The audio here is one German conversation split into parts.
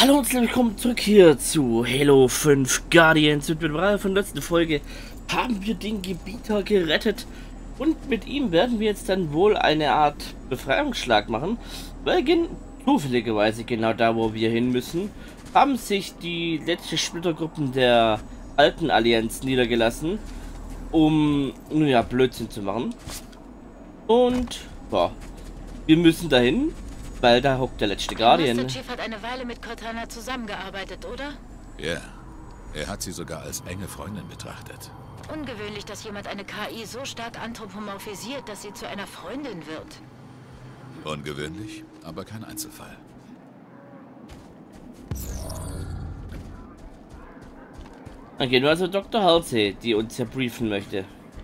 Hallo und herzlich willkommen zurück hier zu Halo 5 Guardians. Mit dem Reihe von der letzten Folge haben wir den Gebieter gerettet und mit ihm werden wir jetzt dann wohl eine Art Befreiungsschlag machen, weil zufälligerweise genau da, wo wir hin müssen, haben sich die letzten Splittergruppen der alten Allianz niedergelassen, um nun ja Blödsinn zu machen. Und ja, wir müssen dahin, weil da hockt der letzte Guardian. Master Chief hat eine Weile mit Cortana zusammengearbeitet, oder? Ja, er hat sie sogar als enge Freundin betrachtet. Ungewöhnlich, dass jemand eine KI so stark anthropomorphisiert, dass sie zu einer Freundin wird. Ungewöhnlich, aber kein Einzelfall. Okay, nur also Dr. Halsey, die uns ja briefen möchte.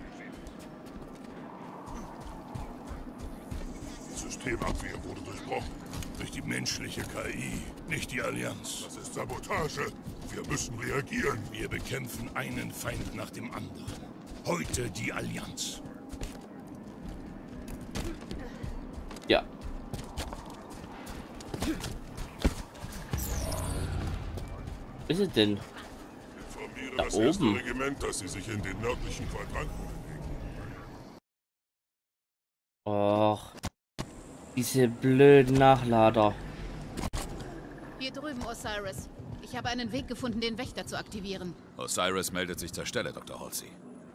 Systemabwehr wurde durchbrochen. Durch die menschliche KI, nicht die Allianz. Das ist Sabotage. Wir müssen reagieren. Wir bekämpfen einen Feind nach dem anderen. Heute die Allianz. Ja. Wo ist es denn? Informiere Da das erste oben. Regiment, dass sie sich in den nördlichen Quadranten bewegen. Och. Diese blöden Nachlader. Hier drüben, Osiris. Ich habe einen Weg gefunden, den Wächter zu aktivieren. Osiris meldet sich zur Stelle, Dr. Halsey.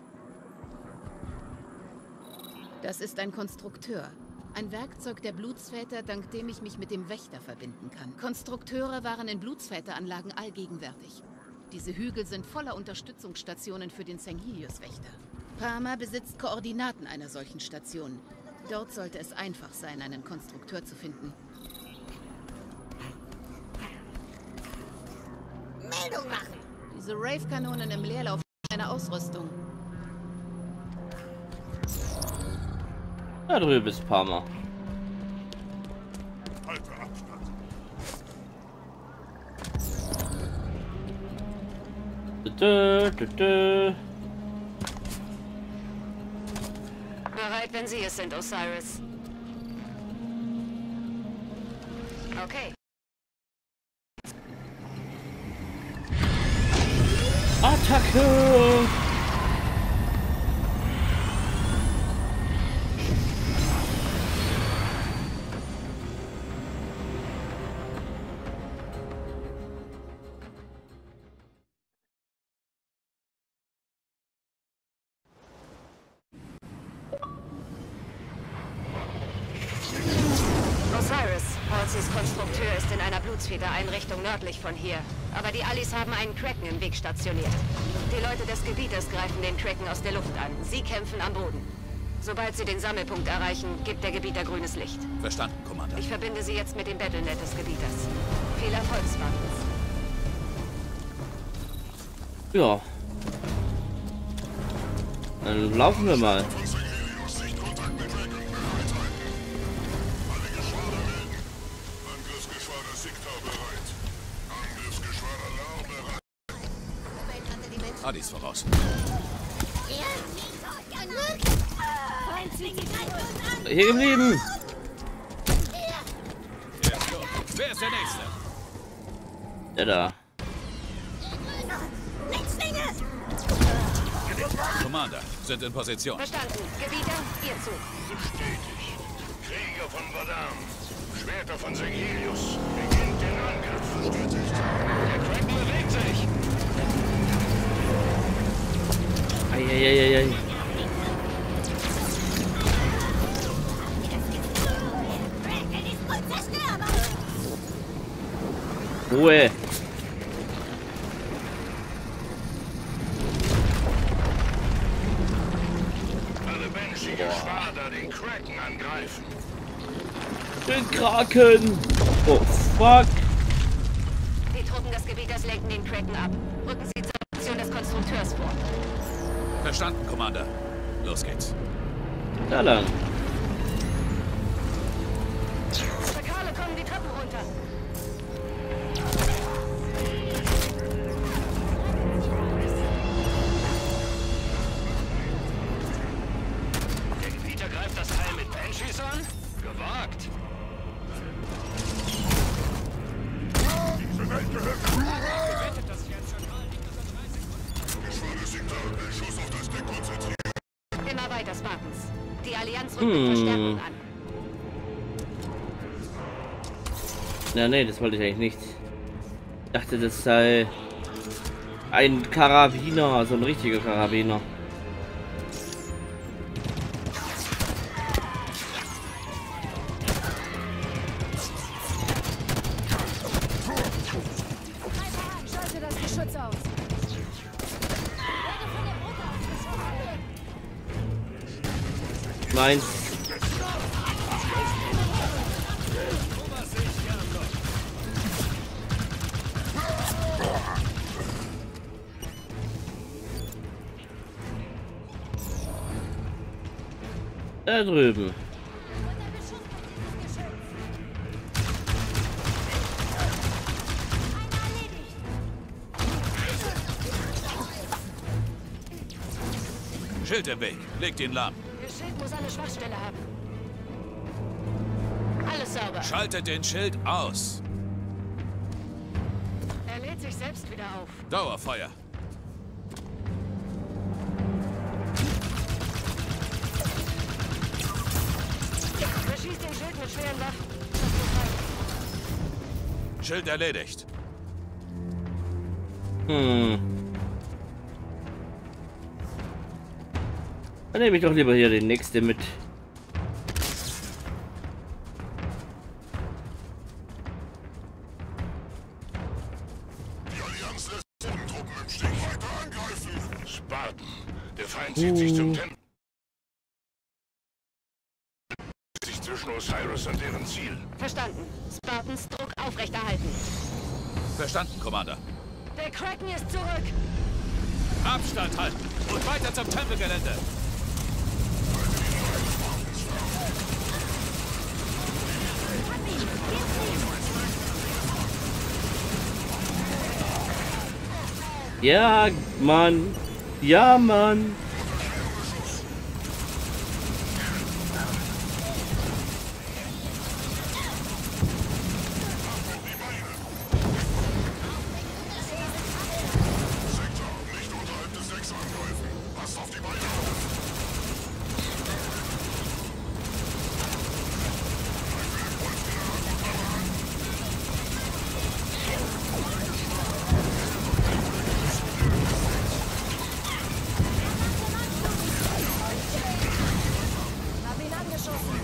Das ist ein Konstrukteur. Ein Werkzeug der Blutsväter, dank dem ich mich mit dem Wächter verbinden kann. Konstrukteure waren in Blutsväteranlagen allgegenwärtig. Diese Hügel sind voller Unterstützungsstationen für den Sengilius-Wächter. Parma besitzt Koordinaten einer solchen Station. Dort sollte es einfach sein, einen Konstrukteur zu finden. Meldung machen! Diese Rave-Kanonen im Leerlauf einer Ausrüstung. Da drüben ist Parma. Halte Abstand. Bereit, wenn Sie es sind, Osiris. Okay. Attacke! Osiris, Halseys Konstrukteur ist in einer Blutsfeder-Einrichtung nördlich von hier. Aber die Allies haben einen Kraken im Weg stationiert. Die Leute des Gebieters greifen den Kraken aus der Luft an. Sie kämpfen am Boden. Sobald sie den Sammelpunkt erreichen, gibt der Gebieter grünes Licht. Verstanden, Commander. Ich verbinde Sie jetzt mit dem Battlenet des Gebieters. Viel Erfolg, Spartans. Ja. Dann laufen wir mal. Von Sengilius Sichtkontakt mit Kraken. Bereithalten. Alle Geschwader melden. Angriffsgeschwader Siktar bereit. Angriffsgeschwader Lau bereit. Adis voraus. Hier geblieben. Wer ist der Nächste? Der da. Commander, sind in Position. Verstanden. Gebieter, Ihr Zug. Bestätigt. Krieger von Vadam. Schwerter von Sengilius. Beginnt den Angriff. Bestätigt. Der Kraken bewegt sich. Eieieiei. Ruhe. Alle Banshee-Geschwader den Kraken angreifen. Den Kraken. Oh, fuck. Die Truppen des Gebieters lenken den Kraken ab. Rücken Sie zur Position des Konstrukteurs vor. Verstanden, Commander. Los geht's. Da lang. Verkale, kommen die Treppen runter. Der Gebieter greift das Teil mit Banshees an? Gewagt. Diese Welt rückt mit Verstärkung an. Ja, nee, das wollte ich eigentlich nicht. Ich dachte, das sei ein Karabiner, so ein richtiger Karabiner. Schalte das Geschütz aus. Nein. Da drüben. Schild im Weg. Legt ihn lahm. Der Schild muss eine Schwachstelle haben. Alles sauber. Schaltet den Schild aus. Er lädt sich selbst wieder auf. Dauerfeuer. Er schießt den Schild mit schweren Waffen. Schild erledigt. Dann nehme ich doch lieber hier den nächsten mit. Die Allianz lässt Bodentruppen im Stich. Weiter angreifen! Spartan, der Feind zieht sich zum Tempel. Sich zwischen Osiris und deren Ziel. Verstanden. Spartans Druck aufrechterhalten. Verstanden, Commander. Der Kraken ist zurück. Abstand halten und weiter zum Tempelgelände. Ja, Mann. Ja, Mann. Nicht unterhalb des Decks angreifen. Passt auf die Beine auf. Hab ihn angeschossen.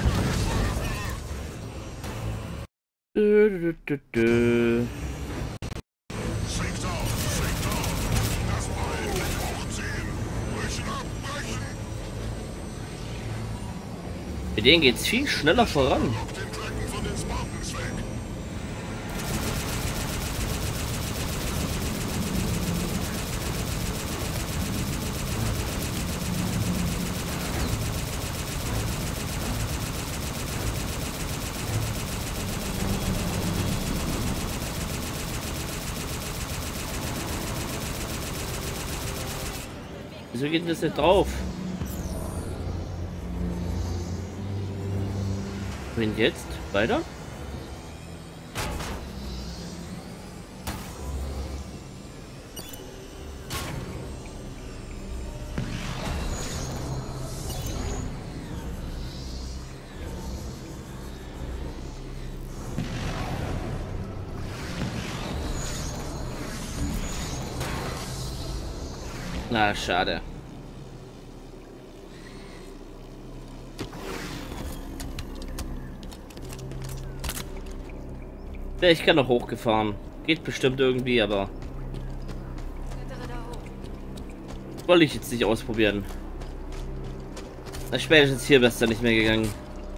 Sinkt auf, sinkt auf. Das Bein nicht hochziehen. Brechen ab, brechen. Mit denen geht's viel schneller voran. Auf den Kraken von den Spartans weg. Wieso geht das nicht drauf? Wohin jetzt? Weiter? Na, schade. Ja, ich kann noch hochgefahren. Geht bestimmt irgendwie, aber wollte ich jetzt nicht ausprobieren. Na, spätestens hier wäre es dann nicht mehr gegangen.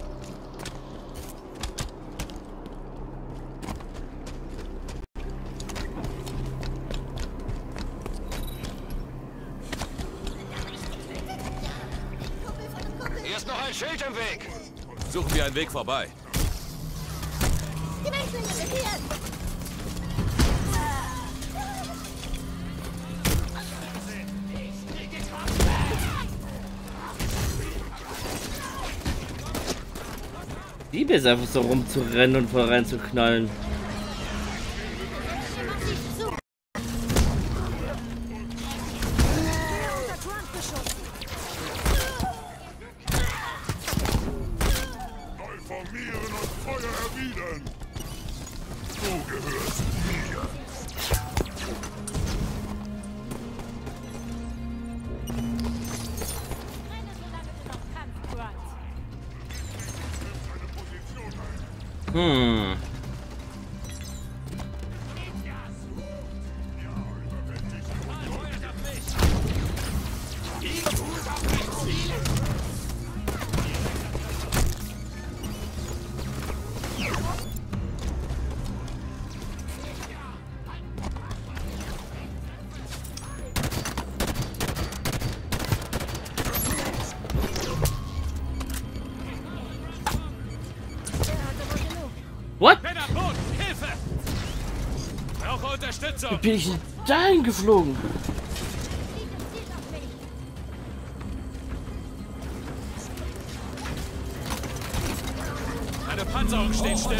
Hier ist noch ein Schild im Weg. Suchen wir einen Weg vorbei. Die Menschen irritiert! Liebe es einfach so rumzurennen und voll reinzuknallen. gehört mir. Hm. What? Hilfe! Brauche Unterstützung! Wie bin ich denn dahin geflogen? Meine Panzerung steht still.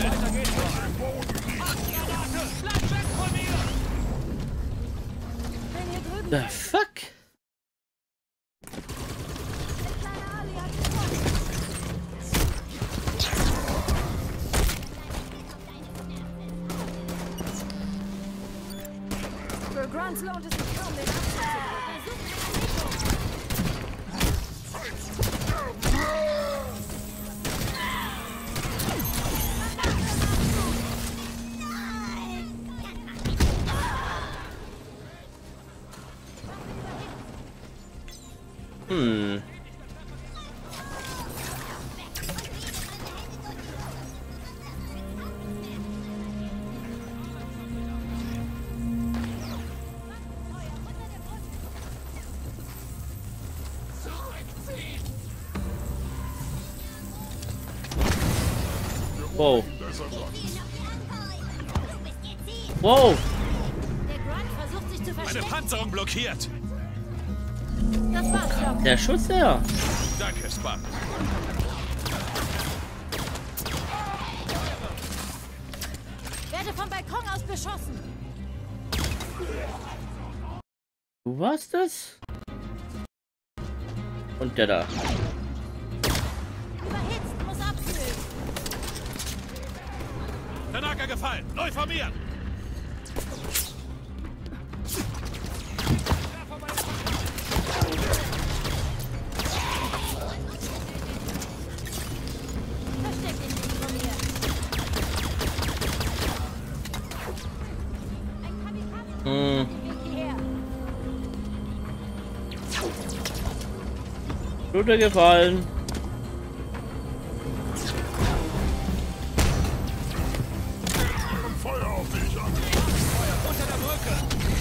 Bleib weg von mir! The fuck? Für Grunts lohnt es sich kaum, den Abstand zu drücken. Hm. Wow. Wow. Der Grunt versucht sich zu Meine verstecken. Panzerung blockiert. Das war's, Doc. Der Schuss, ja. Danke, Spark. Werde vom Balkon aus beschossen. Du warst es? Und der da. Überhitzt, muss abkühlen. Tanaka gefallen. Neu formieren. Versteck ihn nicht von mir. Ein Kamikaze. Hm. Weg hierher. Runtergefallen. Feuer auf dich an. Unter der Brücke.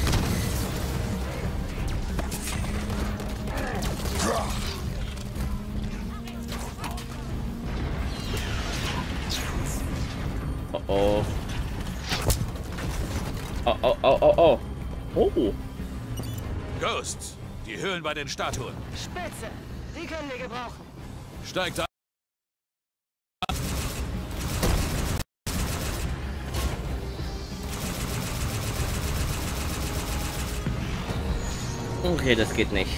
Oh oh. Oh oh oh oh oh. Oh. Ghosts. Die Höhlen bei den Statuen. Spitze. Die können wir gebrauchen. Steigt ab. Okay, das geht nicht.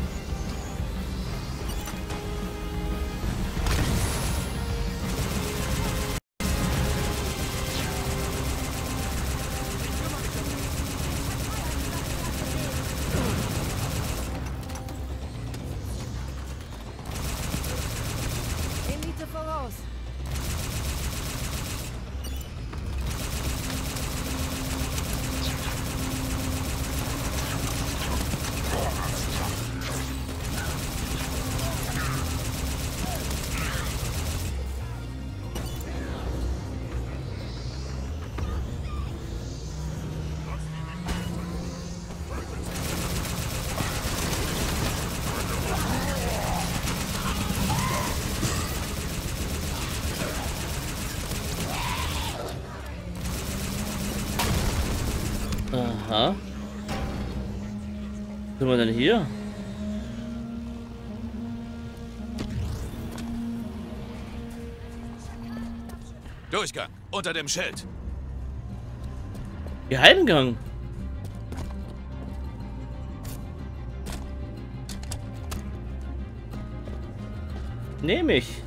Elite voraus. Aha. Was sind wir denn hier? Durchgang. Unter dem Schild. Geheimgang. Nehme ich.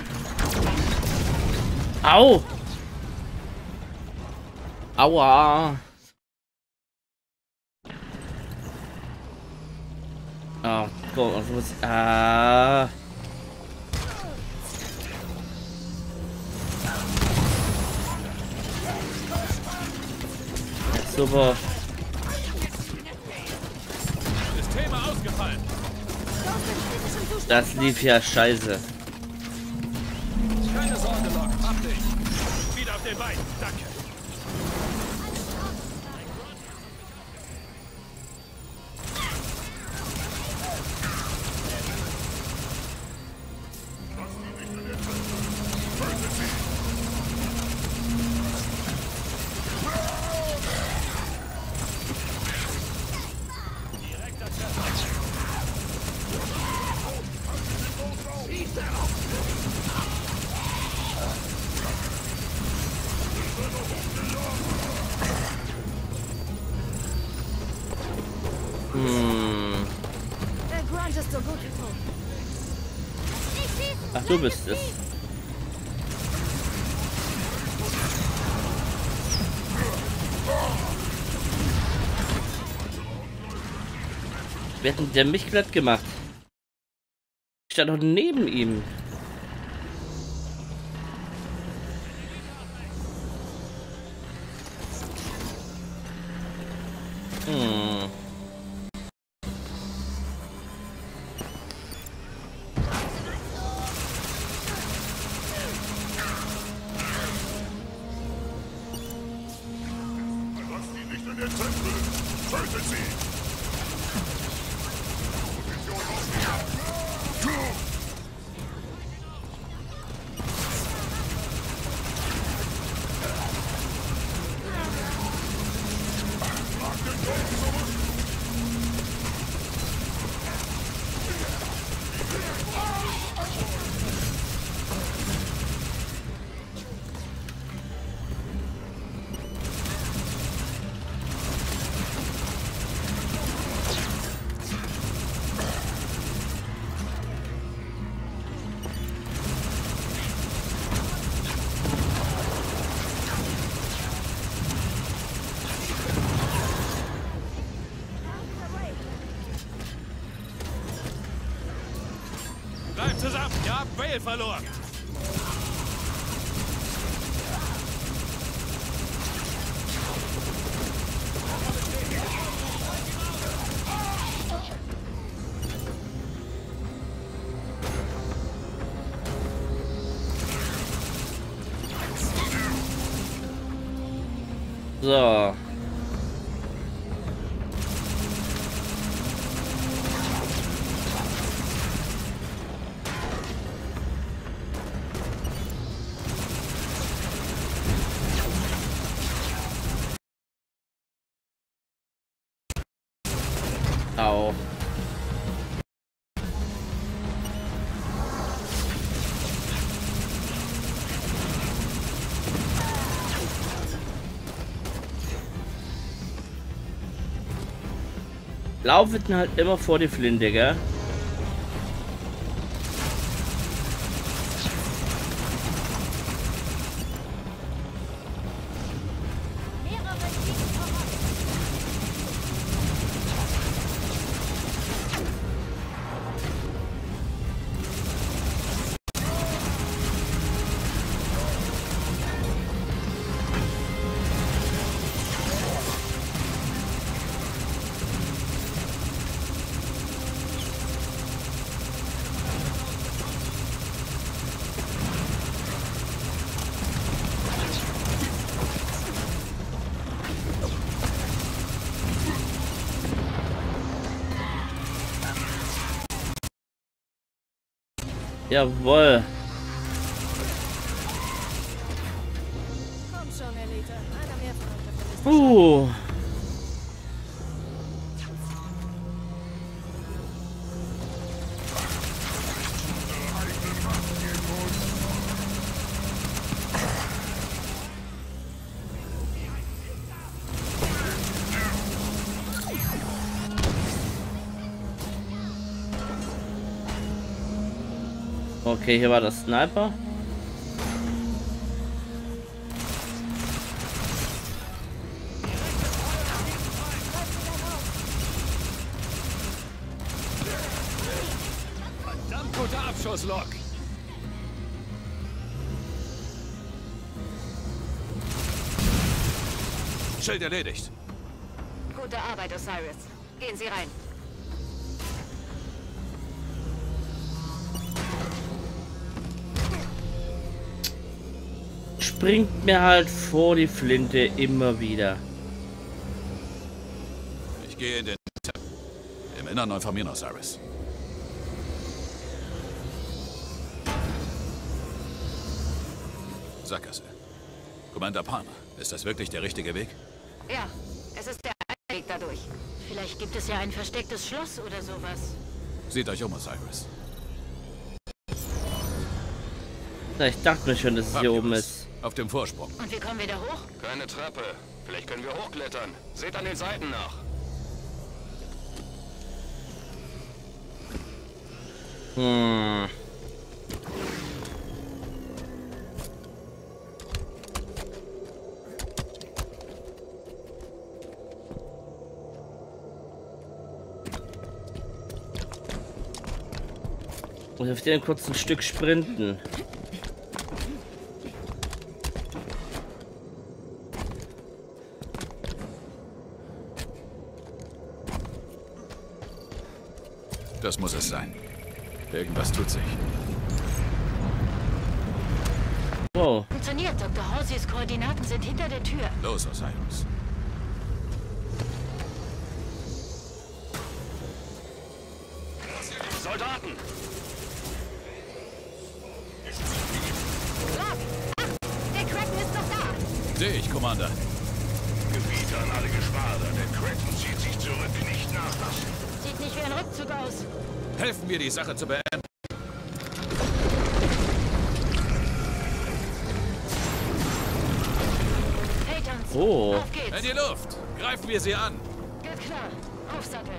Au! Aua! Ah, Gott, was muss... Ah! Super. Systeme ausgefallen. Das lief ja scheiße. Keine Sorge, Lok. Hab dich. Wieder auf den Beinen. Danke. Der Grunt ist so gut wie tot. Ach, du bist es. Wer hat denn der mich glatt gemacht? Ich stand doch neben ihm. Lasst ihn nicht in den Tempel! Tötet sie! Position aufnehmen! Bleibt zusammen. Ihr habt Vale verloren. So. Au. Laufen halt immer vor die Flinte, gell? Jawohl. Komm schon, Elite. Einer mehr von euch. Okay, hier war der Sniper. Verdammt guter Abschusslog. Schild erledigt. Gute Arbeit, Osiris. Gehen Sie rein. Springt mir halt vor die Flinte immer wieder. Ich gehe in den im Innern informieren, Osiris. Sackgasse. Commander Palmer, ist das wirklich der richtige Weg? Ja, es ist der Weg dadurch. Vielleicht gibt es ja ein verstecktes Schloss oder sowas. Seht euch um, Osiris. Na, ich dachte mir schon, dass es hier oben ist. Auf dem Vorsprung. Und wie kommen wir da hoch? Keine Treppe. Vielleicht können wir hochklettern. Seht an den Seiten nach. Hm. Und auf den kurzen Stück sprinten. Das muss es sein. Irgendwas tut sich. Wow. Funktioniert. Dr. Halseys Koordinaten sind hinter der Tür. Los, Osiris. Soldaten! Lock! Ach, der Kraken ist noch da! Sehe ich, Commander. Gebiete an alle Geschwader. Der Kraken zieht sich zurück, nicht nachlassen. Sieht nicht wie ein Rückzug aus. Helfen wir, die Sache zu beenden. Paytons. Oh. Auf geht's. In die Luft! Greifen wir sie an! Geht klar. Aufsatteln.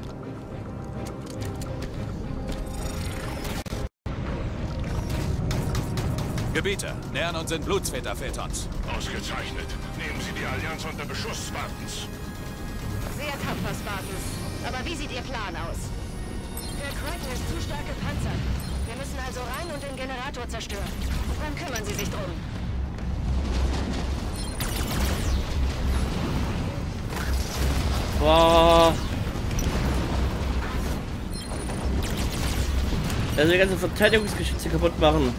Gebieter, nähern uns in Blutsväter Phaetons. Ausgezeichnet. Nehmen Sie die Allianz unter Beschuss, Spartans. Sehr tapfer, Spartans. Aber wie sieht Ihr Plan aus? Der Kraken ist zu stark gepanzert. Wir müssen also rein und den Generator zerstören. Dann kümmern Sie sich drum. Boah. Also die ganzen Verteidigungsgeschütze kaputt machen.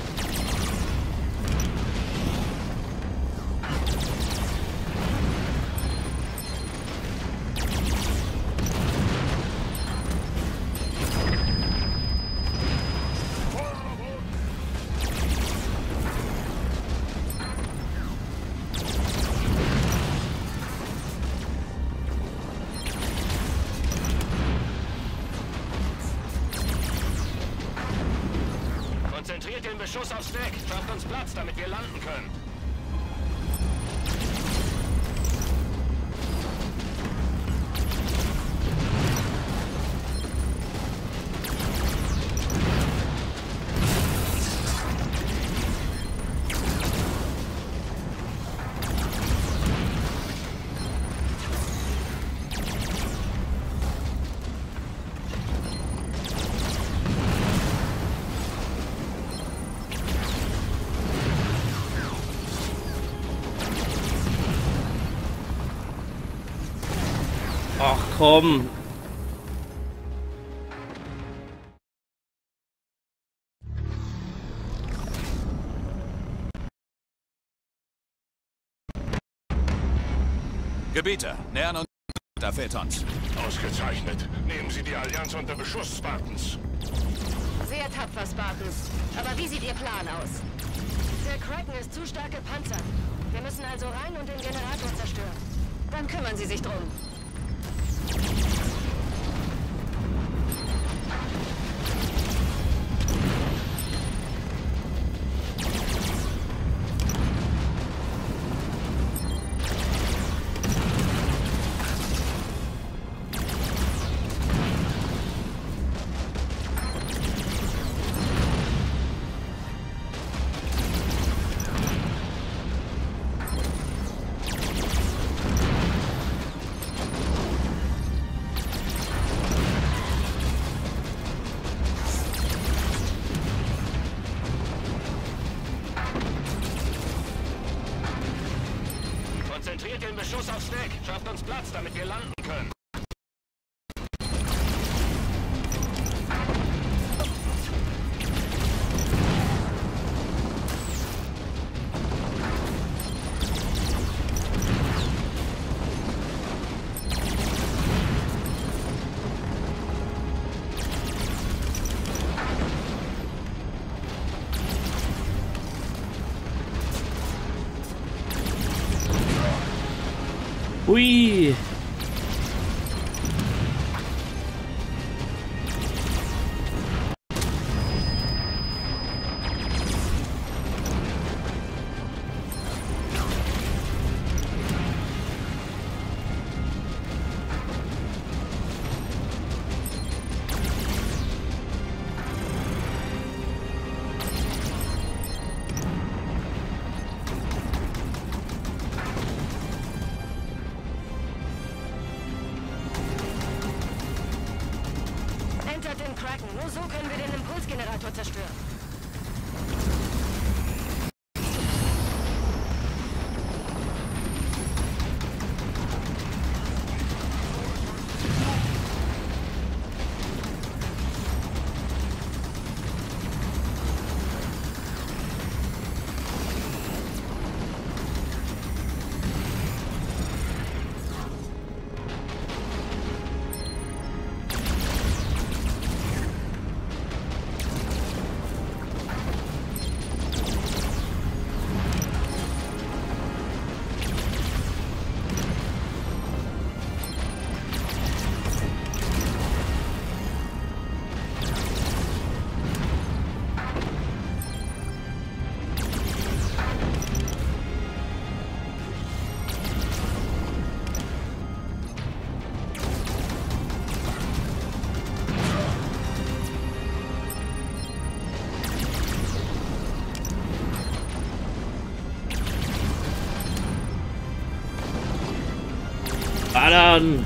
Konzentriert den Beschuss aufs Deck. Schafft uns Platz, damit wir landen können. Ach komm. Gebieter, nähern uns der Phaetons. Ausgezeichnet. Nehmen Sie die Allianz unter Beschuss, Spartans. Sehr tapfer, Spartans. Aber wie sieht Ihr Plan aus? Der Kraken ist zu stark gepanzert. Wir müssen also rein und den Generator zerstören. Dann kümmern Sie sich drum. Stellt den Beschuss aufs Deck. Schafft uns Platz, damit wir landen können. Hui! Entert den Kraken. Nur so können wir den Impulsgenerator zerstören. Ballern!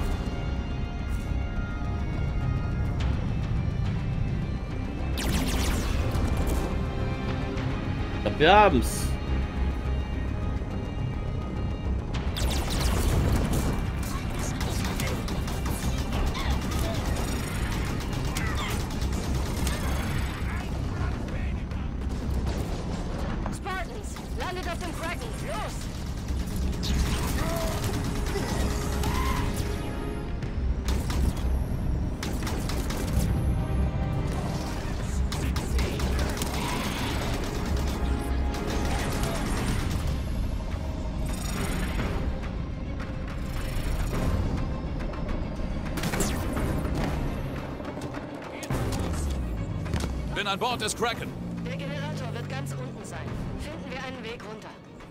Wir haben's. Spartans, landet auf dem Kraken. Los! Bin an Bord des Kraken. Der Generator wird ganz unten sein. Finden wir einen Weg runter.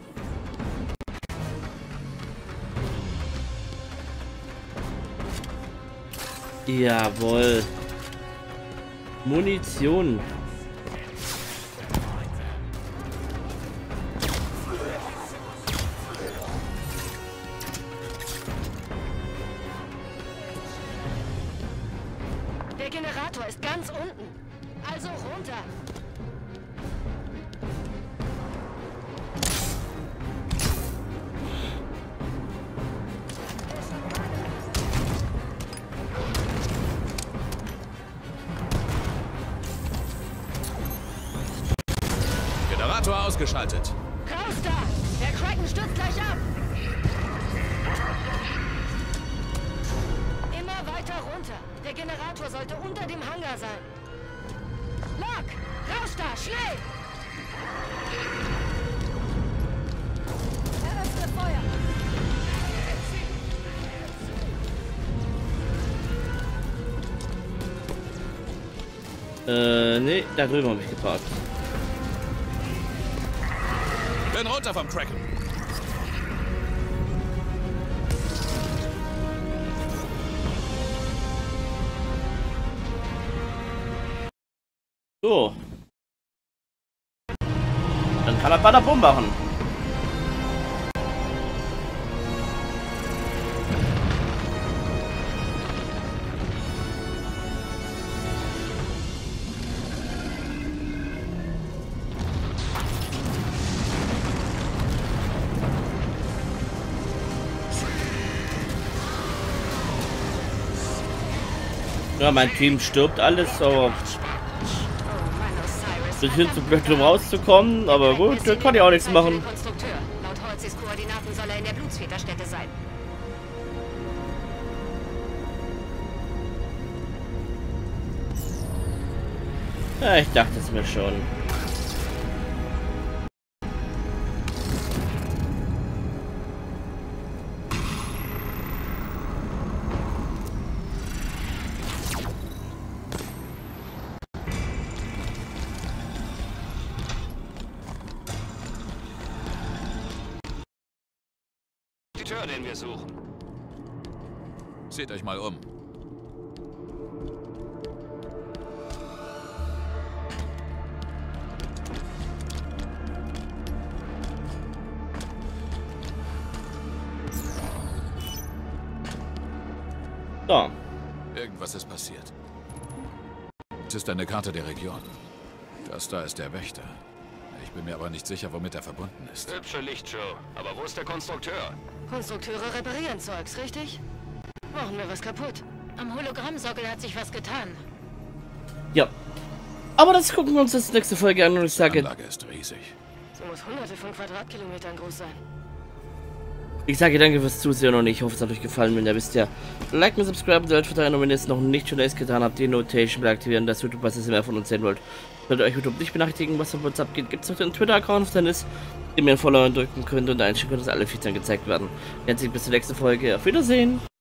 Jawohl. Munition. Der Generator ist ganz unten. Also runter. Generator ausgeschaltet. Raus da! Der Kraken stürzt gleich ab! Immer weiter runter. Der Generator sollte unter dem Hangar sein. Lock! Raus da! Schnell! Eröffne Feuer. Nee, da drüben habe ich geparkt. Bin runter vom Kraken. So. Dann kann er Badabum machen. Ja, mein Team stirbt alles, aber sind hin zu blöd, um rauszukommen, aber gut, da kann ich auch nichts machen. Laut Holzis Koordinaten soll er in der Blutsväterstätte sein. Ja, ich dachte es mir schon. Die Tür, den wir suchen. Seht euch mal um. So. Irgendwas ist passiert. Es ist eine Karte der Region. Das da ist der Wächter. Ich bin mir aber nicht sicher, womit er verbunden ist. Hübsche Lichtshow. Aber wo ist der Konstrukteur? Konstrukteure reparieren Zeugs, richtig? Machen wir was kaputt? Am Hologrammsockel hat sich was getan. Ja. Aber das gucken wir uns das nächste Folge an und ich sage... Die Anlage ist riesig. So muss hunderte von Quadratkilometern groß sein. Ich sage danke fürs Zusehen und ich hoffe, es hat euch gefallen. Wenn ihr wisst ja, like und subscribe, sollt verteilen und wenn ihr es noch nicht schon getan habt, die Notation aktivieren, dass YouTube was mehr von uns sehen wollt. Solltet euch YouTube nicht benachrichtigen, was auf uns abgeht, gibt es noch den Twitter-Account, auf Dennis, den ihr einen Follower drücken könnt und einstellen könnt, dass alle Features gezeigt werden. Jetzt bis zur nächsten Folge. Auf Wiedersehen!